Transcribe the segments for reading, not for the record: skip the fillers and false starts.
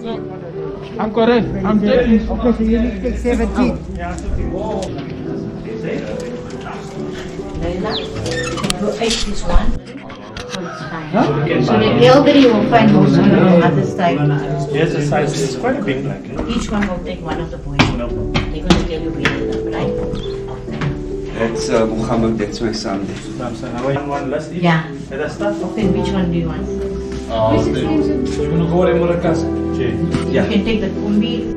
I'm correct. I'm checking. Okay, so you need to take 17. Go 8 is one. So it's fine. So the elderly will find most on the other side. Yes, the size is quite a big blanket. Each one will take one of the boys. They're going to tell you where it is, right? That's Muhammad, that's my son. One last each. Yeah. Let us start. Okay, which one do you want? You're going to go in with a casa. You can take the kumbi.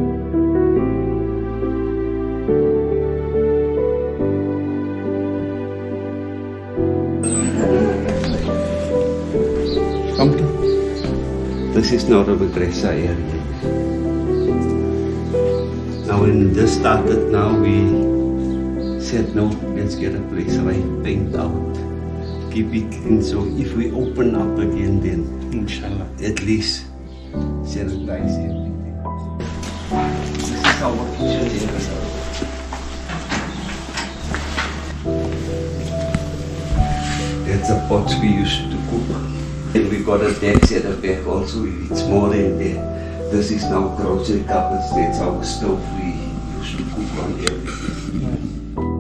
This is not a madrasa area. Now when this started, now we said no, let's get a place right, paint out, keep it clean. So if we open up again, then Inshallah. at least sanitize everything. This is our kitchen area. That's the pots we used to cook. And we got a desk at the back also, it's more than that. This is now grocery cupboards, that's our stove we used to cook on everything.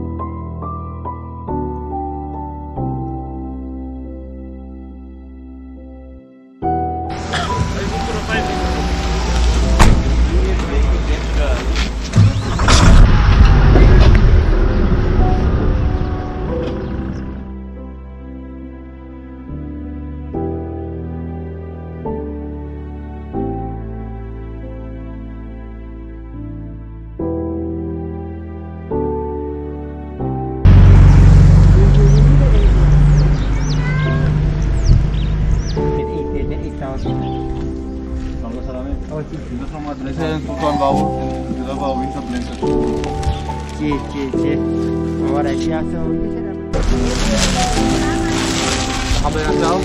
Kita sama adresa yang tuan bawa, kita bawa winter blanket. Cik. Awak dah siap so. Apa yang tahu?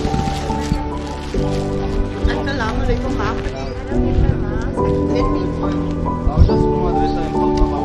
Assalamualaikum, Pak. Bawa semua adresa yang tuan bawa.